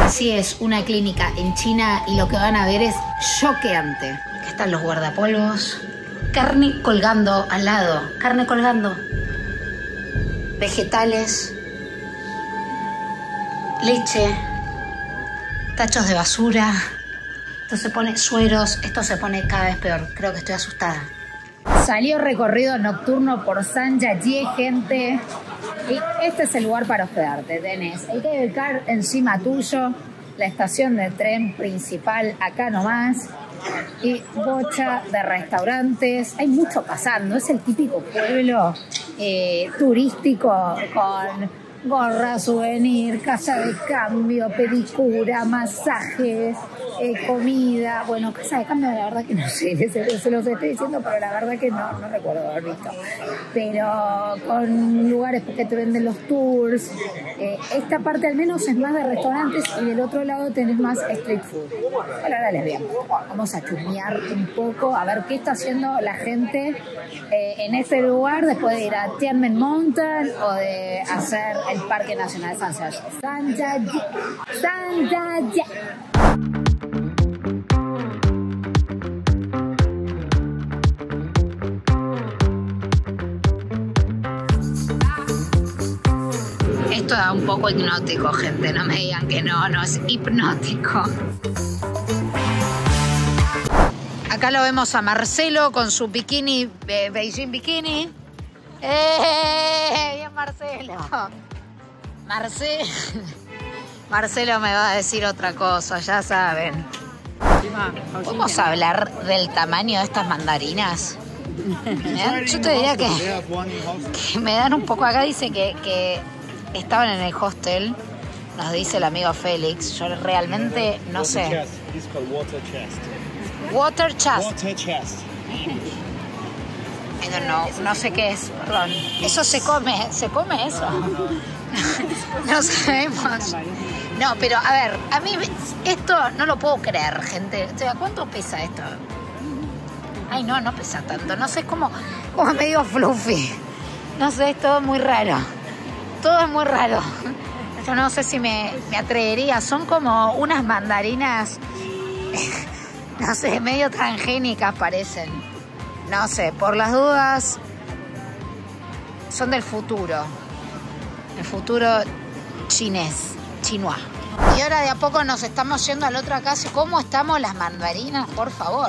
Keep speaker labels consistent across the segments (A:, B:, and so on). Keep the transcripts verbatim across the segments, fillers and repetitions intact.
A: Así es una clínica en China y lo que van a ver es choqueante. Acá están los guardapolvos. Carne colgando al lado. Carne colgando. Vegetales. Leche. Tachos de basura. Esto se pone sueros. Esto se pone cada vez peor. Creo que estoy asustada. Salió recorrido nocturno por Zhangjiajie, gente. Y este es el lugar para hospedarte. Tenés el Cable Car encima tuyo, la estación de tren principal acá nomás, y bocha de restaurantes. Hay mucho pasando. Es el típico pueblo eh, turístico con gorra, souvenir, casa de cambio, pedicura, masajes, eh, comida. Bueno, casa de cambio la verdad que no sé, se, se los estoy diciendo, pero la verdad que no, no recuerdo haber visto. Pero con lugares que te venden los tours. Eh, esta parte al menos es más de restaurantes y del otro lado tenés más street food. Bueno, ahora les veamos. Vamos a chusmear un poco a ver qué está haciendo la gente eh, en este lugar después de ir a Tianmen Mountain o de hacer el Parque Nacional Zhangjiajie. Zhangjiajie. Esto da un poco hipnótico, gente. No me digan que no, no es hipnótico. Acá lo vemos a Marcelo con su bikini, eh, Beijing bikini. ¡Eh! Bien, Marcelo. Marce... Marcelo me va a decir otra cosa, ya saben. ¿Podemos hablar del tamaño de estas mandarinas? ¿Eh? Yo te diría que, que me dan un poco. Acá dice que, que estaban en el hostel, nos dice el amigo Félix. Yo realmente no sé. Water chest. Water chest. I don't know, no sé qué es, perdón. Eso se come, ¿se come eso? No sabemos. No, pero a ver, a mí esto no lo puedo creer, gente. O sea, ¿cuánto pesa esto? Ay, no, no pesa tanto. No sé, es como, como medio fluffy. No sé, es todo muy raro. Todo es muy raro. Yo no sé si me, me atrevería. Son como unas mandarinas, no sé, medio transgénicas parecen. No sé, por las dudas, son del futuro. El futuro chinés, chinois. Y ahora de a poco nos estamos yendo al otro casa. ¿Cómo estamos las mandarinas? Por favor.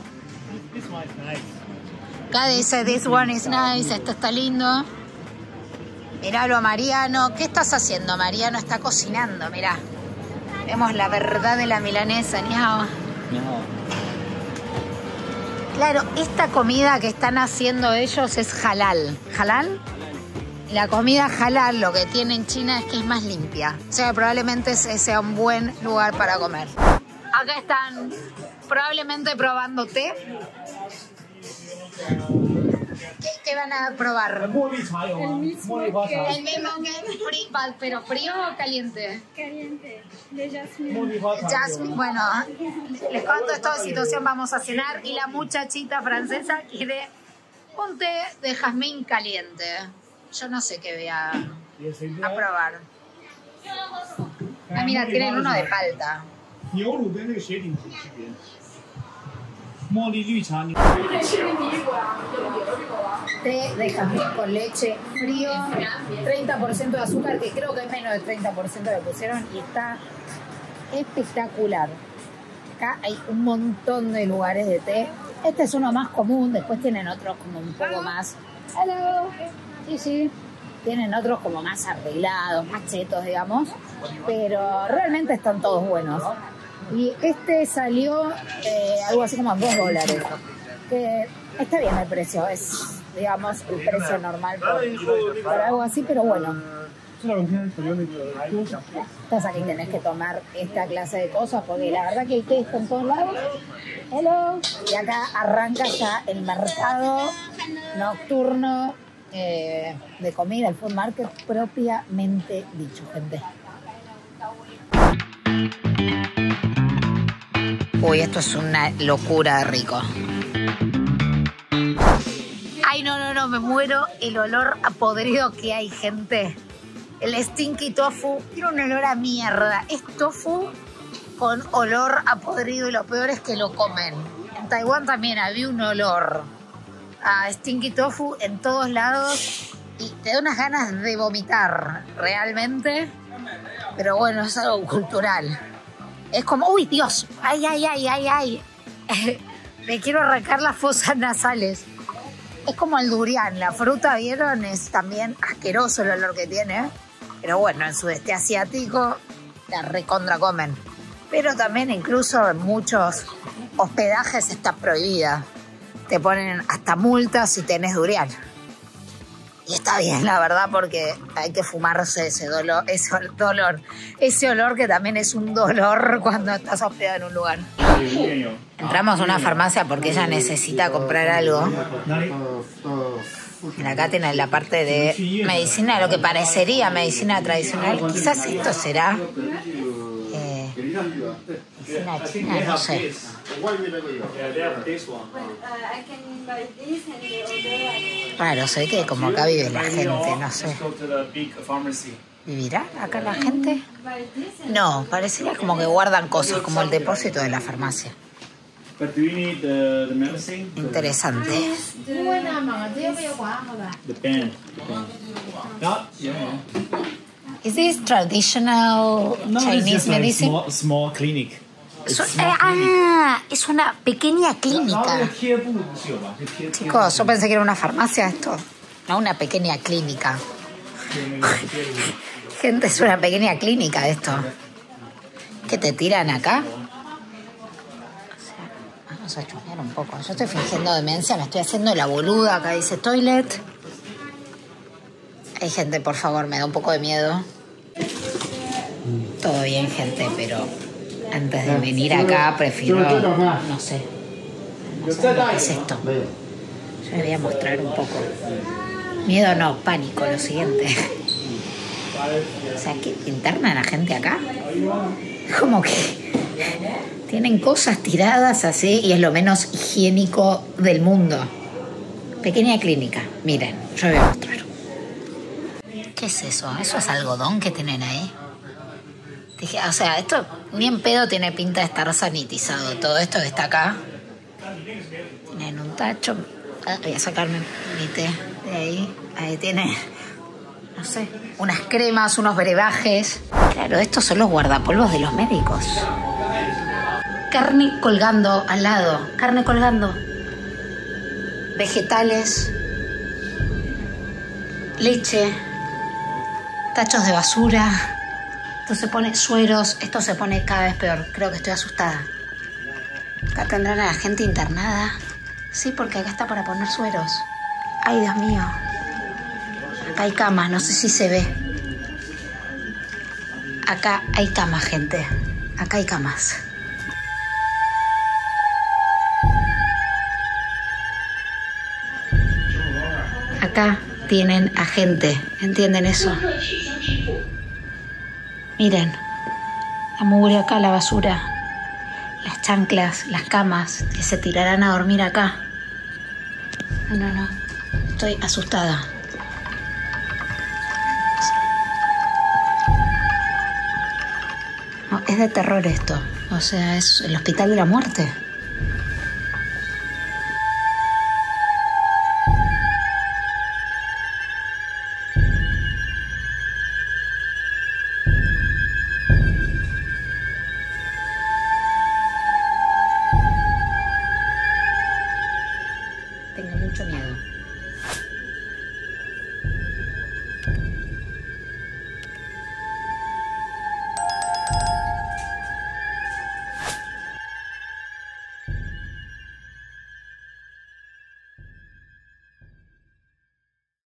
A: Acá dice, this one is nice, esto está lindo. Miralo a Mariano. ¿Qué estás haciendo? Mariano está cocinando, mirá. Vemos la verdad de la milanesa, ñao. No. Claro, esta comida que están haciendo ellos es halal. ¿Halal? Y la comida halal lo que tiene en China es que es más limpia. O sea, probablemente ese sea un buen lugar para comer. Acá están probablemente probando té. ¿Qué, qué van a probar?
B: El mismo que...
A: El mismo que frío, pero frío o caliente.
B: Caliente, de Jasmine.
A: Jasmine, bueno, les cuento esta situación, vamos a cenar y la muchachita francesa quiere un té de jazmín caliente. Yo no sé qué voy a, a probar. Ah, mira, tienen uno de palta. Té de jazmín con leche frío, treinta por ciento de azúcar, que creo que es menos del treinta por ciento que pusieron, y está espectacular. Acá hay un montón de lugares de té. Este es uno más común, después tienen otros como un poco más... Hello. Sí, sí. Tienen otros como más arreglados, más chetos, digamos, pero realmente están todos buenos. Y este salió eh, algo así como a dos dólares. Que está bien el precio, es, digamos, el precio normal por, por algo así, pero bueno. Entonces aquí tenés que tomar esta clase de cosas porque la verdad que el té está en todos lados. Hello. Y acá arranca ya el mercado nocturno eh, de comida, el food market propiamente dicho, gente. Uy, esto es una locura de rico. Ay, no, no, no, me muero el olor a podrido que hay, gente. El stinky tofu tiene un olor a mierda. Es tofu con olor a podrido y lo peor es que lo comen. En Taiwán también había un olor a stinky tofu en todos lados y te da unas ganas de vomitar, realmente. Pero bueno, es algo cultural. Es como, uy, Dios, ay, ay, ay, ay, ay. Me quiero arrancar las fosas nasales. Es como el durian, la fruta, ¿vieron? Es también asqueroso el olor que tiene. Pero bueno, en sudeste asiático la recontra comen. Pero también incluso en muchos hospedajes está prohibida. Te ponen hasta multas si tenés durian. Y está bien, la verdad, porque hay que fumarse ese dolor, ese dolor, ese olor que también es un dolor cuando estás hospedado en un lugar. Entramos a una farmacia porque ella necesita comprar algo. Acá tienen la parte de medicina, lo que parecería medicina tradicional. Quizás esto será eh, medicina china, no sé. Raro, sé que como acá vive la gente, no sé. ¿Vivirá acá la gente? No, parecería como que guardan cosas, como el depósito de la farmacia. Interesante. Is this traditional Chinese medicine?
C: Small, small clinic.
A: So, eh, ah, es una pequeña clínica. Chicos, yo pensé que era una farmacia esto. No, una pequeña clínica. Gente, es una pequeña clínica esto. ¿Qué te tiran acá? Vamos a chusmear un poco. Yo estoy fingiendo demencia, me estoy haciendo la boluda. Acá dice toilet. Hay gente, por favor, me da un poco de miedo. Todo bien, gente, pero antes de venir acá prefiero, no sé, no sé lo que es esto. Yo les voy a mostrar un poco. Miedo no, pánico, lo siguiente. O sea, que internan a gente acá. Como que tienen cosas tiradas así y es lo menos higiénico del mundo. Pequeña clínica, miren, yo les voy a mostrar. ¿Qué es eso? ¿Eso es algodón que tienen ahí? Dije, o sea, esto ni en pedo tiene pinta de estar sanitizado. Todo esto que está acá. Tienen un tacho. Ah, voy a sacarme mi té de ahí. Ahí tiene, no sé, unas cremas, unos brebajes. Claro, estos son los guardapolvos de los médicos. Carne colgando al lado. Carne colgando. Vegetales. Leche. Tachos de basura. Esto se pone sueros, esto se pone cada vez peor. Creo que estoy asustada. Acá tendrán a la gente internada. Sí, porque acá está para poner sueros. Ay, Dios mío. Acá hay camas, no sé si se ve. Acá hay camas, gente. Acá hay camas. Acá tienen a gente. ¿Entienden eso? Miren, la mugre acá, la basura, las chanclas, las camas que se tirarán a dormir acá. No, no, no, estoy asustada. No, es de terror esto, o sea, es el hospital de la muerte. Tengo mucho miedo.